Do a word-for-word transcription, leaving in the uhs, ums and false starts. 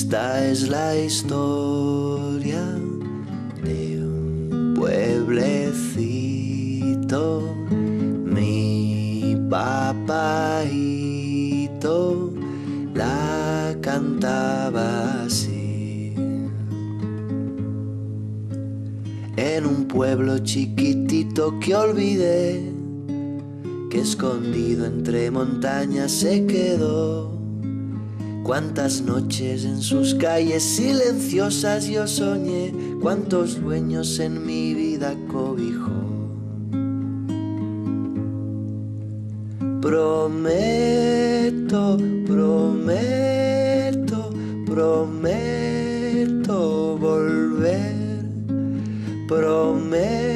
Esta es la historia de un pueblecito, mi papaíto la cantaba así. En un pueblo chiquitito que olvidé, que escondido entre montañas se quedó. Cuántas noches en sus calles silenciosas yo soñé, cuántos dueños en mi vida cobijó. Prometo, prometo, prometo volver, prometo